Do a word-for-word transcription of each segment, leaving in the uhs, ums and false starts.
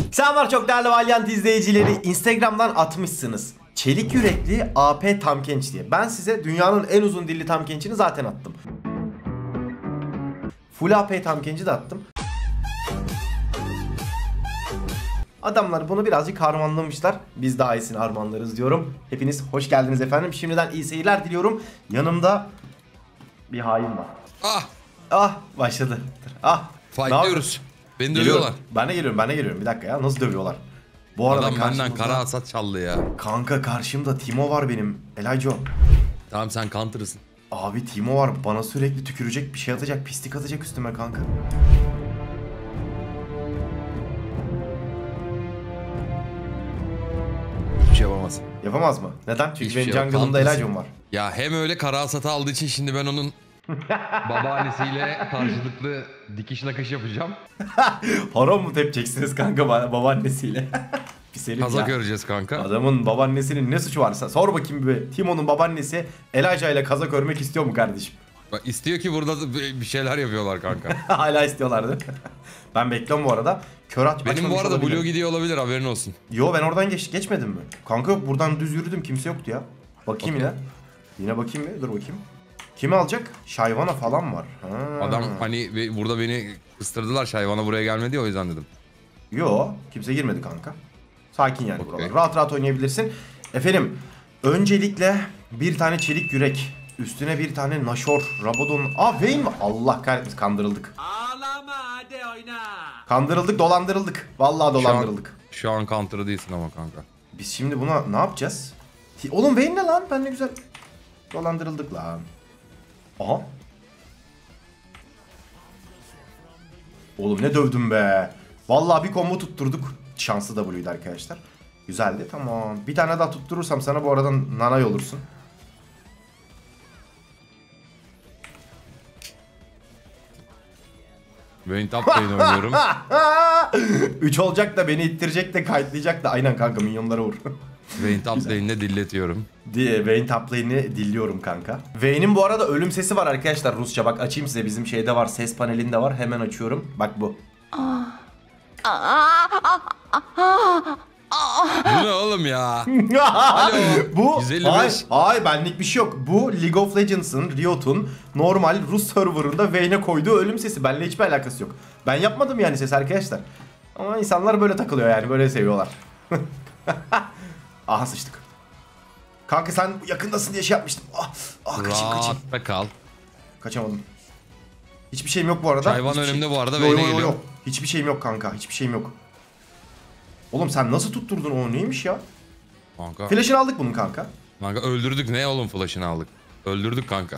Selamlar çok değerli Valiant izleyicileri. Instagram'dan atmışsınız. Çelik yürekli A P Tamkenç diye. Ben size dünyanın en uzun dilli Tamkenç'ini zaten attım. Full A P Tamkenç'i de attım. Adamlar bunu birazcık harmanlamışlar. Biz daha iyisini harmanlarız diyorum. Hepiniz hoş geldiniz efendim. Şimdiden iyi seyirler diliyorum. Yanımda bir hain var. Ah! Ah başladı. Ah. Fightlıyoruz. Beni Geliyorum. dövüyorlar. Ben de geliyorum, ben de geliyorum. Bir dakika ya, nasıl dövüyorlar? Bu arada Adam karşımda... benden kara hasat çaldı ya. Kanka karşımda Timo var benim. Elijah. Tamam sen counter'ısın. Abi Timo var, bana sürekli tükürecek, bir şey atacak, pislik atacak üstüme kanka. Hiçbir şey yapamaz. Yapamaz mı? Neden? Çünkü Hiçbir benim şey yok, jungle'ımda counter'ısın. Elijah'ım var. Ya hem öyle kara hasatı aldığı için şimdi ben onun babaannesiyle karşılıklı dikiş nakış yapacağım. Haram mı tepeceksiniz kanka babaannesiyle? Pis herif Kazak ya. öreceğiz kanka. Adamın babaannesinin ne suçu varsa sor bakayım bir. Timo'nun babaannesi Elijah ile kazak örmek istiyor mu kardeşim? Bak istiyor ki burada da bir şeyler yapıyorlar kanka. Hala istiyorlardı. Ben bekliyorum bu arada. Kör at Benim bu arada blue gidiyor olabilir, haberin olsun. Yo, ben oradan geç, geçmedim mi? Kanka buradan düz yürüdüm, kimse yoktu ya. Bakayım Okay. yine. Yine bakayım bir, dur bakayım. Kimi alacak? Şayvana falan var. Ha. Adam hani be- burada beni kıstırdılar, Şayvana buraya gelmedi ya, o yüzden dedim. Yo, kimse girmedi kanka. Sakin yani Okay. buralar. Rahat rahat oynayabilirsin. Efendim, öncelikle bir tane çelik yürek. Üstüne bir tane Nashor, Rabadon. Aa Vayne mi? Allah kahretmesin, kandırıldık. Ağlama hadi oyna. Kandırıldık, dolandırıldık. Vallahi dolandırıldık. Şu an, şu an counter'ı değilsin ama kanka. Biz şimdi buna ne yapacağız? Oğlum Vayne ne lan? Ben ne güzel dolandırıldık lan. Aha. Oğlum ne dövdüm be. Vallahi bir combo tutturduk. Şanslı W'ydi arkadaşlar. Güzeldi, tamam. Bir tane daha tutturursam sana bu aradan nanay olursun. Vayne top lane oynuyorum. üç olacak da beni ittirecek de kayıtlayacak da. Aynen kanka, minyonlara vur. Vayne top lane'de dilletiyorum. diye Vayne top lane'i dilliyorum kanka. Vayne'in bu arada ölüm sesi var arkadaşlar, Rusça. Bak açayım size, bizim şeyde var, ses panelinde var. Hemen açıyorum. Bak bu. Bu ne oğlum ya? Bu yüz elli beş. hayır, hayır benlik bir şey yok. Bu League of Legends'ın, Riot'un normal Rus serverında Vayne'e koyduğu ölüm sesi. Benimle hiçbir alakası yok. Ben yapmadım yani ses arkadaşlar. Ama insanlar böyle takılıyor yani, böyle seviyorlar. Aha sıçtık. Kanka sen yakındasın diye şey yapmıştım. Ah, ah kaçayım kaçayım. Rahatta kal. Kaçamadım. Hiçbir şeyim yok bu arada. Çayvan Hiçbir önümde şey... bu arada, Yo, Vayne'e yo, yo, geliyor. yo. Hiçbir şeyim yok kanka. Hiçbir şeyim yok. Oğlum sen nasıl tutturdun onu, neymiş ya? Kanka. Flash'ını aldık bunun kanka. Kanka öldürdük, ne oğlum flash'ını aldık. Öldürdük kanka.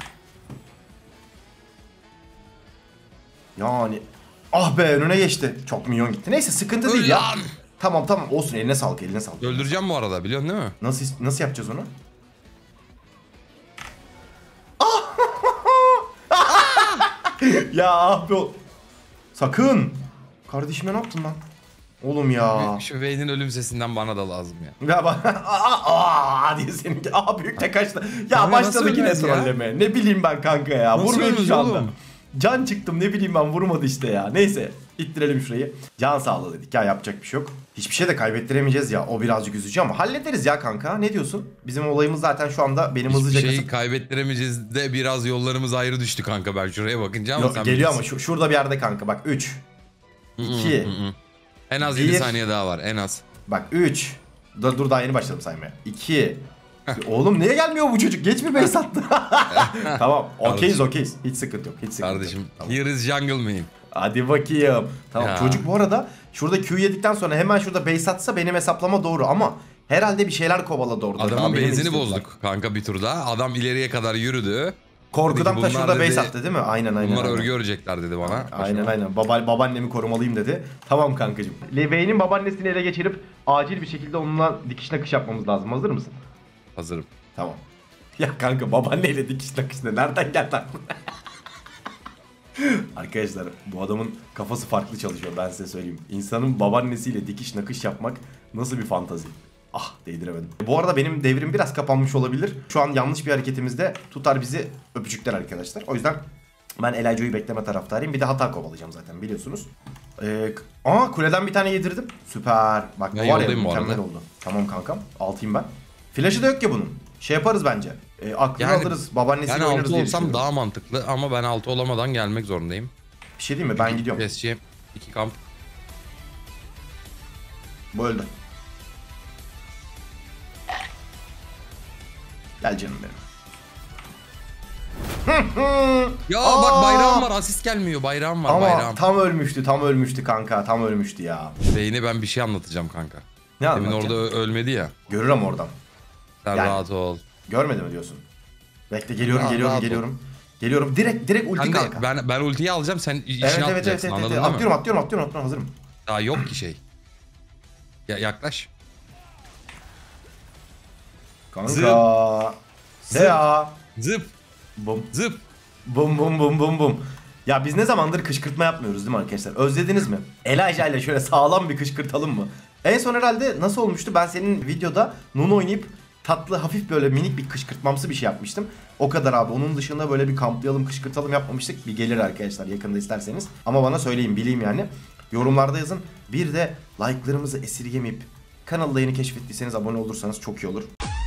Yani ah be, önüne geçti. Çok milyon gitti. Neyse sıkıntı Öl değil ya. lan! Tamam tamam olsun, eline sağlık, eline sağlık. Öldüreceğim bu arada, biliyorsun değil mi? Nasıl nasıl yapacağız onu? ya abi o. Sakın. Kardeşime ne yaptın lan? Oğlum ya. Şu Vayne'in ölüm sesinden bana da lazım ya. Ya bak aa, aa diye seninki aa büyük de kaçtı. Ya Kanka başladı nasıl yine ölmez ya? trolleme. Ne bileyim ben kanka ya. Nasıl Vurmuyor ki ölmez şu anda. oğlum? Can çıktım, ne bileyim ben, vurmadı işte ya. Neyse ittirelim şurayı. Can sağlığı dedik ya, yapacak bir şey yok. Hiçbir şey de kaybettiremeyeceğiz ya, o birazcık üzücü ama hallederiz ya kanka. Ne diyorsun? Bizim olayımız zaten şu anda benim hızlıca Hiçbir şeyi kasıp... kaybettiremeyeceğiz de biraz yollarımız ayrı düştü kanka, ben şuraya bakınca ama Yok, sen geliyor bilirsin. ama şu, şurada bir yerde kanka, bak üç iki En az bir. yedi saniye daha var, en az. Bak üç Dur, dur daha yeni başladım saymaya. iki Oğlum niye gelmiyor bu çocuk? Geç mi base attı? Tamam. Okeyiz okeyiz. Hiç sıkıntı yok. Hiç sıkıntı Kardeşim, yok. Tamam. here is jungle mane. Hadi bakayım. Tamam. Ya. Çocuk bu arada şurada Q yedikten sonra hemen şurada base atsa benim hesaplama doğru ama herhalde bir şeyler kovaladı orada. Daha Adamın benim benzini istediğim- bozduk kanka bir turda. Adam ileriye kadar yürüdü. Korkudan Dedi da ki, şurada bunlar base dedi, attı değil mi? Aynen aynen. Bunlar aynen. örgü örecekler dedi bana. Aynen aynen. Baba, babaannemi korumalıyım dedi. Tamam kankacığım. Levey'nin babaannesini ele geçirip acil bir şekilde onunla dikiş nakış yapmamız lazım. Hazır mısın? Hazırım. Tamam. Ya kanka babaanneyle dikiş nakış ne? Nereden geldi aklına? Arkadaşlar bu adamın kafası farklı çalışıyor, ben size söyleyeyim. İnsanın babaannesiyle dikiş nakış yapmak nasıl bir fantazi? Ah değdiremedim. Bu arada benim devrim biraz kapanmış olabilir. Şu an yanlış bir hareketimizde tutar bizi öpücükler arkadaşlar. O yüzden ben Elijah'ı bekleme taraftarıyım. Bir de hata kovalayacağım zaten biliyorsunuz. Ee, aa kuleden bir tane yedirdim. Süper. Bak bu Ya var ya yoldayım bu mükemmel arada. oldu. Tamam kankam. Altıyım ben. Flash'ı da yok ya bunun. Şey yaparız bence. Ee, aklını Yani alırız. Babaannesiyle Ben oynarız altı diye olsam düşünüyorum. daha mantıklı ama ben altı olamadan gelmek zorundayım. Bir şey diyeyim mi? Ben gidiyorum. Keseceğim. iki kamp. Bu öldü. Gel canım benim. Ya Aa! bak bayrağım var, asist gelmiyor, bayrağım var, Ama bayrağım. tam ölmüştü, tam ölmüştü kanka, tam ölmüştü ya. Beyne ben bir şey anlatacağım kanka. Ne Demin anlatacaksın? orada ö- ölmedi ya. Görür ama oradan. Sen Yani- rahat ol. Görmedi mi diyorsun? Bekle geliyorum, Ya, geliyorum, rahat ol. geliyorum. Geliyorum. Direkt direkt ulti Ben, de, kanka. ben, ben ultiyi alacağım, sen işini evet, evet, evet, atlayacaksın, evet, anladın evet. değil Atlıyorum, mi? atlıyorum, atlıyorum, atlıyorum, hazırım. Daha yok ki şey. Ya, yaklaş. Kanka. Zıp. Ne ya? Zıp, Bum. zıp. Bum bum bum bum bum. Ya biz ne zamandır kışkırtma yapmıyoruz değil mi arkadaşlar? Özlediniz mi? Elijah ile şöyle sağlam bir kışkırtalım mı? En son herhalde nasıl olmuştu? Ben senin videoda Nunu oynayıp tatlı hafif böyle minik bir kışkırtmamsı bir şey yapmıştım. O kadar abi. Onun dışında böyle bir kamplayalım kışkırtalım yapmamıştık. Bir gelir arkadaşlar yakında isterseniz. Ama bana söyleyin bileyim yani. Yorumlarda yazın. Bir de like'larımızı esirgemeyip kanalda yeni keşfettiyseniz abone olursanız çok iyi olur.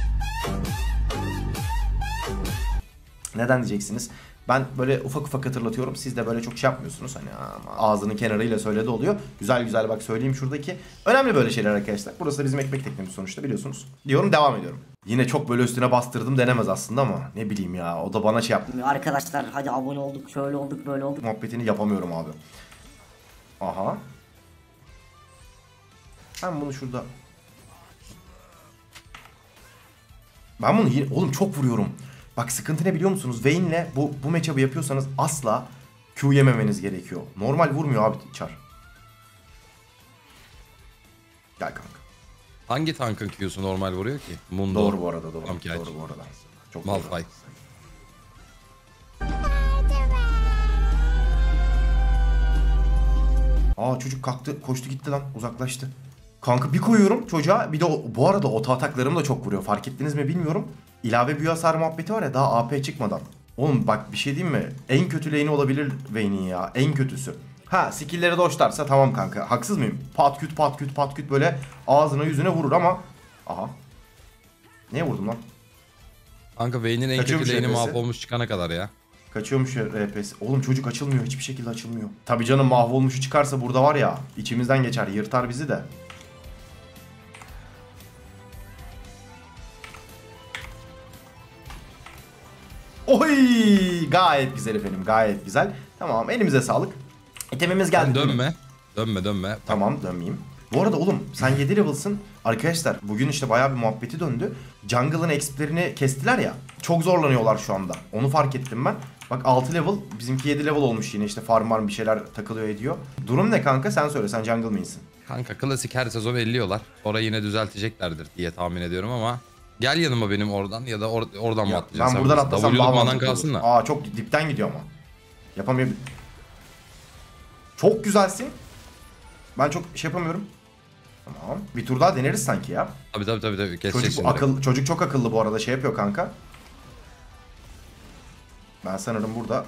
Neden diyeceksiniz? Ben böyle ufak ufak hatırlatıyorum. Siz de böyle çok şey yapmıyorsunuz. Hani ağzının kenarıyla söyledi oluyor. Güzel güzel bak söyleyeyim şuradaki. Önemli böyle şeyler arkadaşlar. Burası da bizim ekmek teknemiz sonuçta biliyorsunuz. Diyorum devam ediyorum. Yine çok böyle üstüne bastırdım denemez aslında ama ne bileyim ya. O da bana şey yaptı. Arkadaşlar hadi abone olduk, şöyle olduk, böyle olduk. Muhabbetini yapamıyorum abi. Aha. Ben bunu şurada... Ben bunu yine... Oğlum çok vuruyorum. Bak sıkıntı ne biliyor musunuz? Vayne'le bu, bu matchup'ı yapıyorsanız asla Q yememeniz gerekiyor. Normal vurmuyor abi Char. Gel kanka. Hangi tankın Q'su normal vuruyor ki? Mundo. Doğru bu arada doğru. Tam ki Doğru bu arada. Çok Malphite. doğru. Aa çocuk kalktı, koştu gitti lan, uzaklaştı. Kanka bir koyuyorum çocuğa. Bir de o, bu arada oto ataklarım da çok vuruyor. Fark ettiniz mi bilmiyorum. İlave büyü hasar muhabbeti var ya daha A P çıkmadan. Oğlum bak bir şey diyeyim mi? En kötü lane'i olabilir Vayne'in ya. En kötüsü. Ha skill'leri doşlarsa tamam kanka. Haksız mıyım? Pat küt pat küt pat küt böyle ağzına yüzüne vurur ama. Aha. Neye vurdum lan? Kanka Vayne'in en Kaçıyormuş kötü lane'i F P S. mahvolmuş çıkana kadar ya. Kaçıyormuş R P S. Oğlum çocuk açılmıyor. Hiçbir şekilde açılmıyor. Tabii canım mahvolmuşu çıkarsa burada var ya. İçimizden geçer. Yırtar bizi de. Oy! Gayet güzel efendim. Gayet güzel. Tamam elimize sağlık. İtemimiz geldi. Sen değil mi? dönme. Dönme dönme. Tamam dönmeyeyim. Bu arada oğlum sen yedi level'sın. Arkadaşlar bugün işte bayağı bir muhabbeti döndü. Jungle'ın exp'lerini kestiler ya. Çok zorlanıyorlar şu anda. Onu fark ettim ben. Bak altı level, bizimki yedi level olmuş yine işte farm var bir şeyler takılıyor ediyor. Durum ne kanka sen söyle, sen jungle main'sin. Kanka klasik her sezon elliyorlar. Orayı yine düzelteceklerdir diye tahmin ediyorum ama gel yanıma benim oradan ya da or oradan mı Ya, atlayacaksın? ben buradan atlasam W'luk daha manan mantıklı kalsın olur. da. Aa çok dipten gidiyor ama. Yapamıyor. Çok güzelsin. Ben çok şey yapamıyorum. Tamam. Bir tur daha deneriz sanki ya. Tabii tabii tabii. tabii. Keseceğiz Çocuk, şimdi. akıl, çocuk çok akıllı bu arada şey yapıyor kanka. Ben sanırım burada.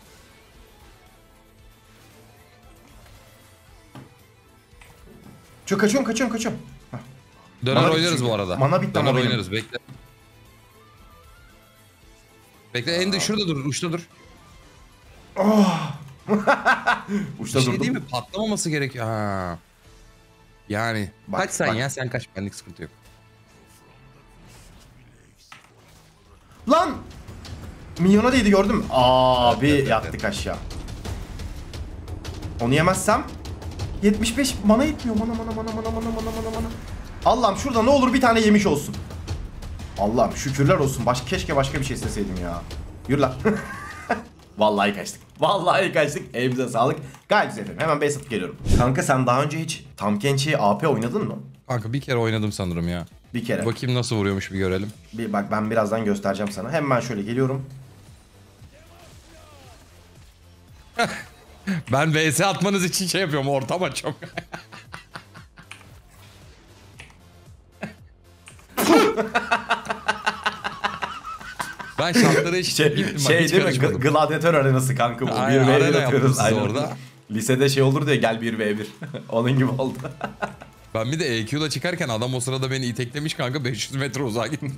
Çok kaçıyorum kaçıyorum kaçıyorum. Heh. Döner Mana bitti oynarız çünkü. bu arada. Mana bitti Döner ama benim. oynarız bekle. Bekle en de şurada dur, uçta dur. Uçta Bir şey durdum. değil mi? Patlamaması gerekiyor. Ha. Yani Bak, kaç sen bak. ya, sen kaç, benlik sıkıntı yok. Lan! Milyona değdi gördün mü? Abi yattık aşağı. Onu yemezsem yetmiş beş mana yetmiyor. Mana mana mana mana mana mana mana mana. Allah'ım şurada ne olur bir tane yemiş olsun. Allah'ım şükürler olsun. Baş, keşke başka bir şey isteseydim ya. Yürü lan. Vallahi kaçtık. Vallahi kaçtık. Elimize sağlık. Gayet güzel efendim. Hemen base atıp geliyorum. Kanka sen daha önce hiç Tam Kenchi'ye A P oynadın mı? Kanka bir kere oynadım sanırım ya. Bir kere. Bakayım nasıl vuruyormuş bir görelim. Bir bak ben birazdan göstereceğim sana. Hemen şöyle geliyorum. Ben V S atmanız için şey yapıyorum, ortam açıyorum. Ben şartları hiç Şey, gittim, bak, şey hiç değil mi? karışmadım. Gl- Gladyatör arenası kanka bu. Aynen, Bir arena v atıyoruz. yaptınız siz Aynen. orada. Lisede şey olur diye gel bir ve bir. Onun gibi oldu. Ben bir de E Q'da çıkarken adam o sırada beni iteklemiş kanka, beş yüz metre uzağa gittim.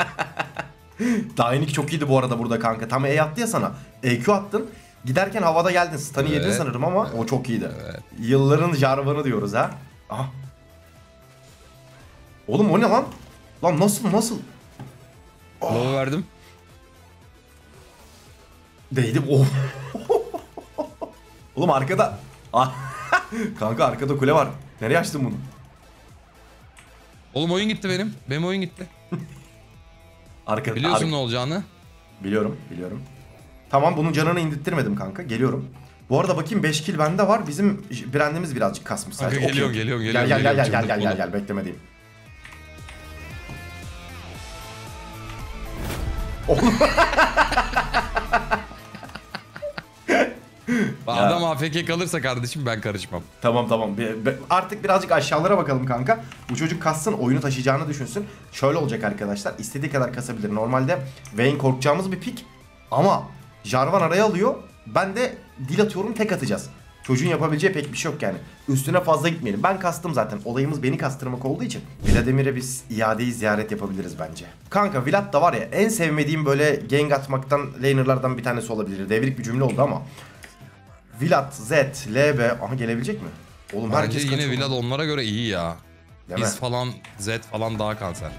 Dying çok iyiydi bu arada burada kanka. Tam E attı ya sana. E Q attın. Giderken havada geldin. Stun'ı Evet. yedin sanırım ama o çok iyiydi. Evet. Yılların Jarvan'ı diyoruz ha. Aha. Oğlum o ne lan? Lan nasıl nasıl? Low verdim. Değdim. Oh. Oğlum arkada. Ah. Kanka arkada kule var. Nereye açtın bunu? Oğlum oyun gitti benim. Benim oyun gitti. Arka, Biliyorsun ar- ne olacağını. Biliyorum, biliyorum. Tamam, bunun canını indirttirmedim kanka. Geliyorum. Bu arada bakayım beş kill bende var. Bizim brandimiz birazcık kasmış sadece. Kanka geliyorum, Okey. geliyorum, Gel geliyorum, gel gel gel geliyorum. gel gel gel Çıldırttım gel beklemediğim. Oğlum. Adam A F K kalırsa kardeşim ben karışmam. Tamam tamam. Bir- bir- Artık birazcık aşağılara bakalım kanka. Bu çocuk kassın, oyunu taşıyacağını düşünsün. Şöyle olacak arkadaşlar. İstediği kadar kasabilir. Normalde Vayne korkacağımız bir pik. Ama Jarvan araya alıyor. Ben de dil atıyorum, tek atacağız. Çocuğun yapabileceği pek bir şey yok yani. Üstüne fazla gitmeyelim. Ben kastım zaten. Olayımız beni kastırmak olduğu için. Vladimir'e biz iadeyi ziyaret yapabiliriz bence. Kanka Vlad da var ya, en sevmediğim böyle gank atmaktan lanerlardan bir tanesi olabilir. Devrik bir cümle oldu ama. Vlad, Zed, L B, aha gelebilecek mi? Oğlum Bence herkes yine kaçıyor. Vlad onlara göre iyi ya. Değil mi? Biz falan Z falan daha kanser.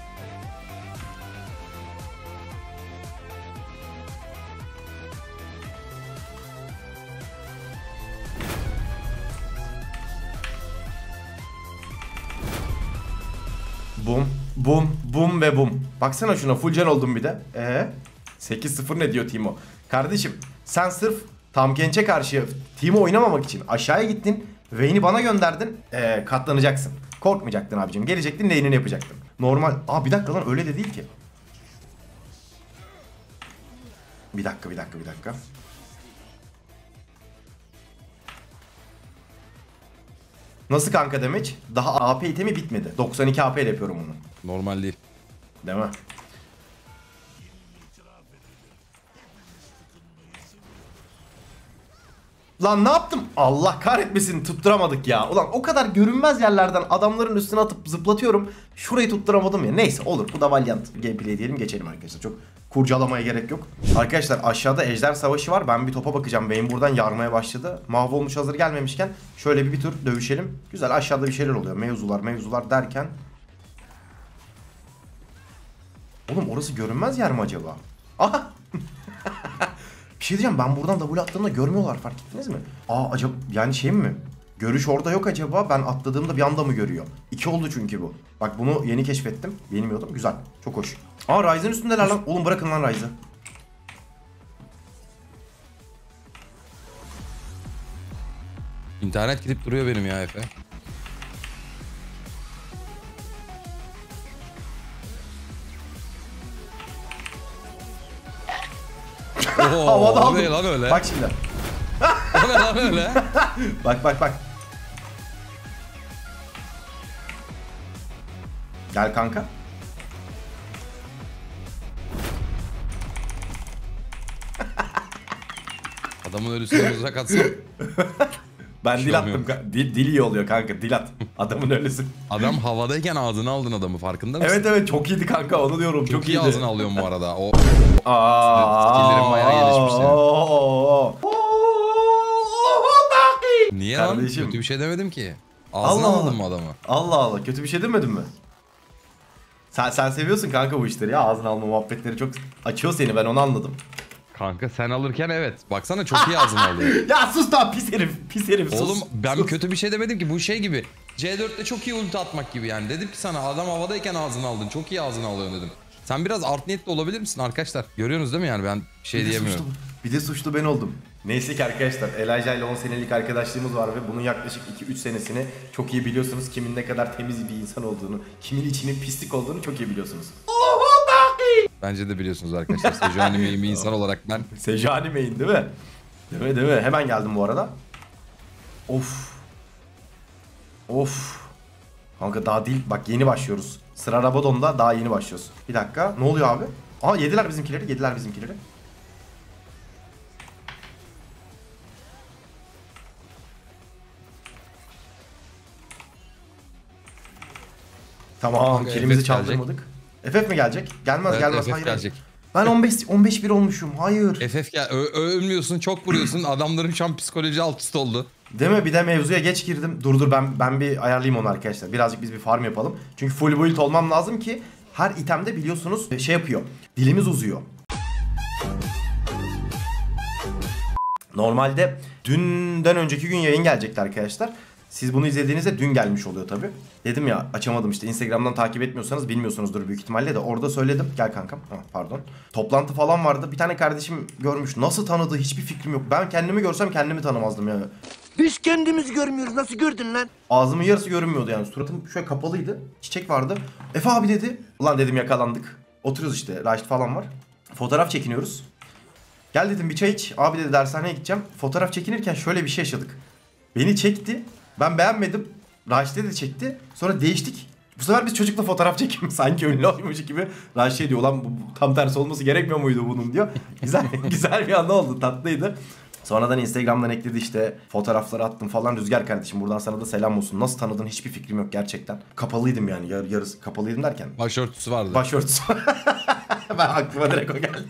Bum, bum, bum ve bum. Baksana şuna, full can oldum bir de. Ee, sekiz sıfır ne diyor Timo? Kardeşim sen sırf Tam Kench'e karşı Timo oynamamak için aşağıya gittin. Vayne'i bana gönderdin. Ee, katlanacaksın. Korkmayacaktın abicim. Gelecektin, lane'ini yapacaktın. Normal. Aa bir dakika lan, öyle de değil ki. Bir dakika bir dakika bir dakika. Nasıl kanka demek? Daha A P itemi bitmedi. doksan iki A P ile yapıyorum bunu. Normal değil. Değil mi? Lan ne yaptım? Allah kahretmesin, tutturamadık ya. Ulan o kadar görünmez yerlerden adamların üstüne atıp zıplatıyorum. Şurayı tutturamadım ya. Neyse olur. Bu da Valiant gameplay diyelim, geçelim arkadaşlar. Çok kurcalamaya gerek yok. Arkadaşlar aşağıda ejder savaşı var. Ben bir topa bakacağım. Beyin buradan yarmaya başladı. Mahvolmuş hazır gelmemişken şöyle bir, bir tur dövüşelim. Güzel, aşağıda bir şeyler oluyor. Mevzular mevzular derken. Oğlum orası görünmez yer mi acaba? Aha! Bir şey diyeceğim, ben buradan W attığımda görmüyorlar, fark ettiniz mi? Aa acaba yani şey mi? Görüş orada yok acaba, ben atladığımda bir anda mı görüyor? İki oldu çünkü bu. Bak bunu yeni keşfettim. Bilmiyordum. Güzel. Çok hoş. Aa Ryze'ın üstündeler lan. Oğlum bırakın lan Ryze'ı. İnternet gidip duruyor benim ya Efe. Oo, Havada o aldım. ne lan öyle? Bak şimdi. O ne lan öyle? Bak bak bak. Gel kanka. Adamın ölüsünden uzak atsam. Ben şey dil olmuyor. attım. ka- Dil, dil iyi oluyor kanka. Dil at. Adamın ölüsü. Adam havadayken ağzına aldın adamı, farkında mısın? Evet evet, çok iyiydi kanka, onu diyorum. Çok, Çok iyi iyiydi. ağzına alıyorum bu arada. O Aa, skill'lerin bayağı gelişmiş senin. oo. niye Kardeşim. lan? Kötü bir şey demedim ki. Ağzına Allah almadın Allah. mı adamı? Allah Allah, kötü bir şey demedin mi? Sen sen seviyorsun kanka bu işleri ya, ağzına alma muhabbetleri çok açıyor seni, ben onu anladım. Kanka sen alırken evet. Baksana çok iyi ağzına alıyor. Ya sus lan pis herif, pis herif sus. Oğlum ben sus. kötü bir şey demedim ki, bu şey gibi. C dörtte çok iyi ulti atmak gibi yani. Dedim ki sana adam havadayken ağzına aldın. Çok iyi ağzına alıyorsun dedim. Sen biraz art niyetli olabilir misin arkadaşlar? Görüyorsunuz değil mi yani, ben bir şey Bir de diyemiyorum. suçlu- bir de suçlu ben oldum. Neyse ki arkadaşlar, Elijah ile on senelik arkadaşlığımız var ve bunun yaklaşık iki üç senesini çok iyi biliyorsunuz. Kimin ne kadar temiz bir insan olduğunu, kimin içinin pislik olduğunu çok iyi biliyorsunuz. Bence de biliyorsunuz arkadaşlar. Sejuani bir insan olarak ben. Sejuani main değil mi? Değil mi değil mi? Hemen geldim bu arada. Of. Of. Kanka daha değil. Bak yeni başlıyoruz. Sıra Rabadon'da daha yeni başlıyoruz. Bir dakika. Ne oluyor abi? Aa yediler bizimkileri. Yediler bizimkileri. Tamam, Kanka, kilimizi F F çaldırmadık. F F mi gelecek? Gelmez Evet, gelmez. F F Hayır. gelecek. Ben on beş on beş bir olmuşum. Hayır. F F gel ö- ölmüyorsun, çok vuruyorsun. Adamların şu an psikoloji alt üst oldu. Değil mi? Bir de mevzuya geç girdim. Dur dur ben ben bir ayarlayayım onu arkadaşlar. Birazcık biz bir farm yapalım. Çünkü full build olmam lazım ki her itemde biliyorsunuz şey yapıyor. Dilimiz uzuyor. Normalde dünden önceki gün yayın gelecekti arkadaşlar. Siz bunu izlediğinizde dün gelmiş oluyor tabi. Dedim ya açamadım işte, Instagram'dan takip etmiyorsanız bilmiyorsunuzdur büyük ihtimalle de, orada söyledim. Gel kankam. Ha, pardon. Toplantı falan vardı. Bir tane kardeşim görmüş. Nasıl tanıdı hiçbir fikrim yok. Ben kendimi görsem kendimi tanımazdım yani. Biz kendimizi görmüyoruz. Nasıl gördün lan? Ağzımın yarısı görünmüyordu yani. Suratım şöyle kapalıydı. Çiçek vardı. Efe abi dedi. Ulan dedim yakalandık. Oturuyoruz işte. Raşit falan var. Fotoğraf çekiniyoruz. Gel dedim bir çay iç. Abi dedi dershaneye gideceğim. Fotoğraf çekinirken şöyle bir şey yaşadık. Beni çekti. Ben beğenmedim. Raşit'e de çekti. Sonra değiştik. Bu sefer biz çocukla fotoğraf çekim. Sanki ünlü oymuş gibi. Raşit diyor lan bu tam tersi olması gerekmiyor muydu bunun diyor. Güzel güzel bir anda oldu. Tatlıydı. Sonradan Instagram'dan ekledi işte, fotoğrafları attım falan. Rüzgar kardeşim buradan sana da selam olsun. Nasıl tanıdın hiçbir fikrim yok gerçekten. Kapalıydım yani, yar yarısı kapalıydım derken. Başörtüsü vardı. Başörtüsü. Ben aklıma direkt o geldi.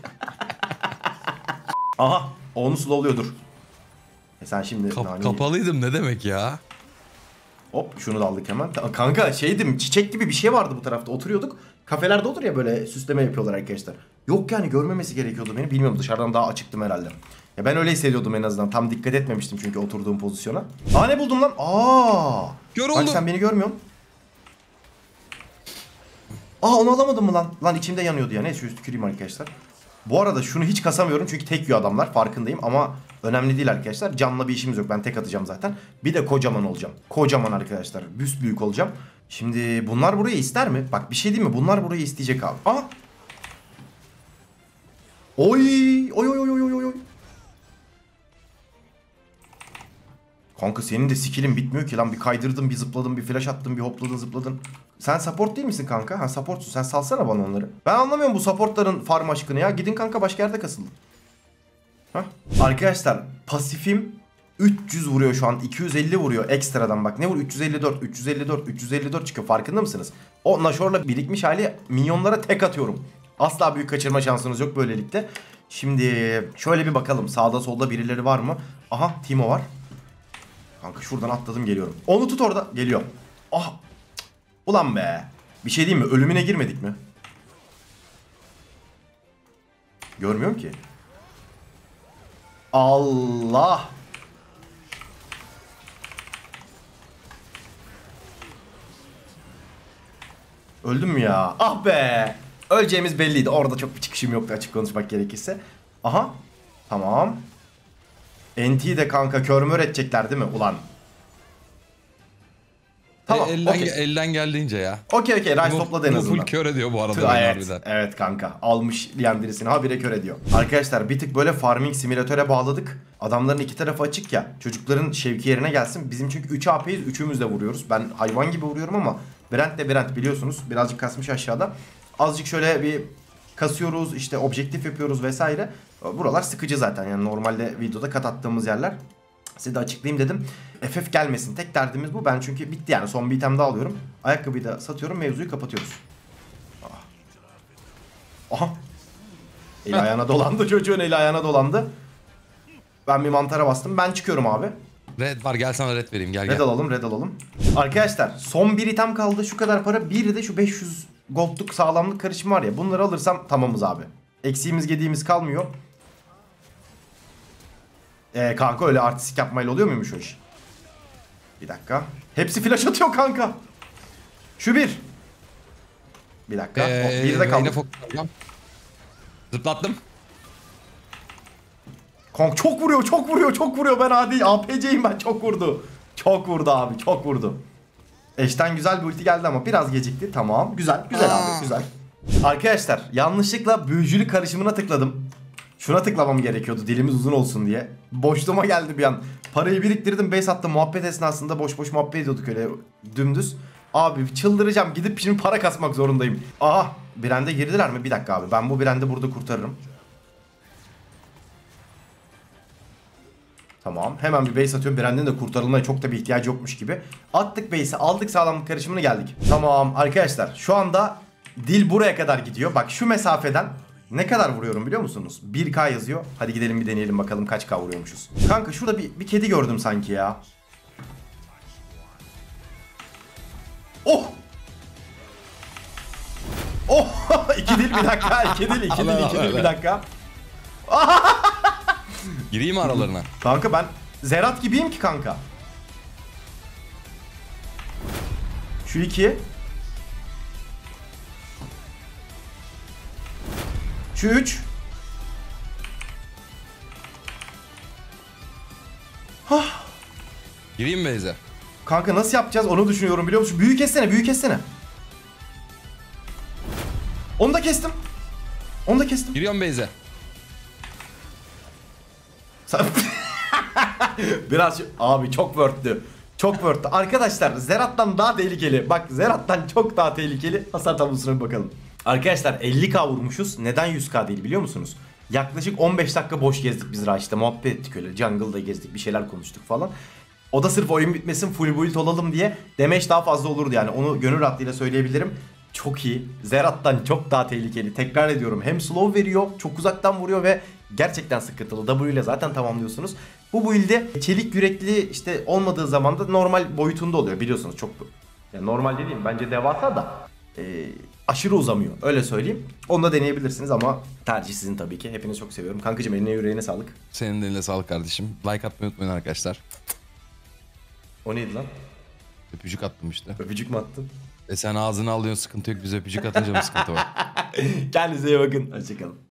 Aha onu slowluyordur. E sen şimdi... Kap- nani- kapalıydım ne demek ya? Hop şunu da aldık hemen. Ta- Kanka şeydim, çiçek gibi bir şey vardı bu tarafta, oturuyorduk. Kafelerde olur ya böyle süsleme yapıyorlar arkadaşlar. Yok yani görmemesi gerekiyordu beni, bilmiyorum, dışarıdan daha açıktım herhalde. Ya ben öyle hissediyordum en azından, tam dikkat etmemiştim çünkü oturduğum pozisyona. Aa ne buldum lan? Aa! Kör Bak oldum. sen beni görmüyorsun. Aa onu alamadım mı lan? Lan içimde yanıyordu ya, neyse üst tüküreyim arkadaşlar. Bu arada şunu hiç kasamıyorum çünkü tek yiyor adamlar, farkındayım ama önemli değil arkadaşlar. Canla bir işimiz yok, ben tek atacağım zaten. Bir de kocaman olacağım. Kocaman arkadaşlar, büst büyük olacağım. Şimdi bunlar burayı ister mi? Bak bir şey diyeyim mi? Bunlar burayı isteyecek abi. Aa! Oy! Oy oy oy oy oy oy. Kanka senin de skillin bitmiyor ki lan, bir kaydırdın, bir zıpladın, bir flash attın, bir hopladın, zıpladın. Sen support değil misin kanka? Ha supportsun, sen salsana bana onları. Ben anlamıyorum bu supportların farm aşkını ya. Gidin kanka başka yerde kasılın. Hah. Arkadaşlar pasifim üç yüz vuruyor şu an, iki yüz elli vuruyor ekstradan, bak ne vur, üç yüz elli dört, üç yüz elli dört, üç yüz elli dört çıkıyor, farkında mısınız? O Nashor'la birikmiş hali, minyonlara tek atıyorum. Asla büyük kaçırma şansınız yok böylelikle. Şimdi şöyle bir bakalım, sağda solda birileri var mı? Aha Timo var. Kanka şuradan atladım geliyorum. Onu tut orada. Geliyor. Ah. Ulan be. Bir şey diyeyim mi? Ölümüne girmedik mi? Görmüyorum ki. Allah. Öldüm mü ya? Ah be. Öleceğimiz belliydi. Orada çok bir çıkışım yoktu açık konuşmak gerekirse. Aha. Tamam. N T'yi de kanka körmör edecekler değil mi? Ulan. Tamam. E, elden, okey. elden geldiğince ya. Okey okey. Rice Bu- topladı en bu azından. full kör ediyor bu arada. Tı- beni Evet, harbiden. evet kanka. Almış Liandry'sini habire kör ediyor. Arkadaşlar bir tık böyle farming simülatöre bağladık. Adamların iki tarafı açık ya. Çocukların şevki yerine gelsin. Bizim çünkü üç A P'yiz. Üçümüz de vuruyoruz. Ben hayvan gibi vuruyorum ama Brent de Brent biliyorsunuz. Birazcık kasmış aşağıda. Azıcık şöyle bir kasıyoruz. İşte objektif yapıyoruz vesaire. Buralar sıkıcı zaten. Yani normalde videoda kat attığımız yerler. Size de açıklayayım dedim. F F gelmesin. Tek derdimiz bu. Ben çünkü bitti yani. Son bir item daha alıyorum. Ayakkabıyı da satıyorum. Mevzuyu kapatıyoruz. Aha. Eli ayağına dolandı. Çocuğun eli ayağına dolandı. Ben bir mantara bastım. Ben çıkıyorum abi. Red var, gel sana red vereyim, gel Red gel. alalım, red alalım. Arkadaşlar son bir item kaldı. Şu kadar para. Bir de şu beş yüz goldluk sağlamlık karışımı var ya. Bunları alırsam tamamız abi. Eksiğimiz gediğimiz kalmıyor. Ee, kanka öyle artistik yapmayla oluyor muymuş o iş? Bir dakika. Hepsi flash atıyor kanka. Şu bir. Bir dakika. Ee, o, bir de kaldı. yine fokuslanacağım. Zıplattım. Kanka çok vuruyor, çok vuruyor, çok vuruyor. Ben adi A P C'yim ben. Çok vurdu. Çok vurdu abi, çok vurdu. Eşten güzel bir ulti geldi ama biraz gecikti. Tamam. Güzel, güzel abi, güzel. Arkadaşlar yanlışlıkla büyücülü karışımına tıkladım. Şuna tıklamam gerekiyordu dilimiz uzun olsun diye. Boşluğuma geldi bir an. Parayı biriktirdim, base attım, muhabbet esnasında boş boş muhabbet ediyorduk öyle dümdüz. Abi çıldıracağım, gidip şimdi para kasmak zorundayım. Aha, Brand'e girdiler mi? Bir dakika abi, ben bu Brand'i burada kurtarırım. Tamam. Hemen bir base atıyorum. Brand'in de kurtarılmaya çok da bir ihtiyacı yokmuş gibi. Attık base'i, aldık sağlamlık karışımını, geldik. Tamam arkadaşlar. Şu anda dil buraya kadar gidiyor. Bak şu mesafeden ne kadar vuruyorum biliyor musunuz? bir K yazıyor. Hadi gidelim bir deneyelim bakalım kaç K vuruyormuşuz. Kanka şurada bir, bir kedi gördüm sanki ya. Oh! Oh! iki dil bir dakika. iki dil, iki dil, iki dil bir dakika. Gireyim mi aralarına? Kanka ben Zerat gibiyim ki kanka. Şu iki. Şu üç. Hah. Gireyim mi Beyze? Kanka nasıl yapacağız onu düşünüyorum biliyor musun? Büyük kessene, büyük kessene. Onu da kestim. Onu da kestim. Giriyorum Beyze. Sen- Biraz şu- abi çok word'tü. Çok word'tü. Arkadaşlar Zerat'tan daha tehlikeli. Bak Zerat'tan çok daha tehlikeli. Hasar tablosuna bir bakalım. Arkadaşlar elli K vurmuşuz. Neden yüz K değil biliyor musunuz? Yaklaşık on beş dakika boş gezdik biz Raş'ta. Muhabbet ettik öyle. Jungle'da gezdik. Bir şeyler konuştuk falan. O da sırf oyun bitmesin, full build olalım diye. Damage daha fazla olurdu yani. Onu gönül rahatlığıyla söyleyebilirim. Çok iyi. Zerat'tan çok daha tehlikeli. Tekrar ediyorum. Hem slow veriyor, çok uzaktan vuruyor ve gerçekten sıkıntılı. W ile zaten tamamlıyorsunuz. Bu build'de çelik yürekli işte olmadığı zaman da normal boyutunda oluyor biliyorsunuz. Çok yani normal dediğim bence devasa da e, aşırı uzamıyor. Öyle söyleyeyim. Onu da deneyebilirsiniz ama tercih sizin tabii ki. Hepinizi çok seviyorum. Kankacığım eline yüreğine sağlık. Senin de eline sağlık kardeşim. Like atmayı unutmayın arkadaşlar. O neydi lan? Öpücük attım işte. Öpücük mü attın? E sen ağzını alıyorsun, sıkıntı yok. Biz öpücük atınca mı sıkıntı var? Kendinize iyi bakın. Hoşçakalın.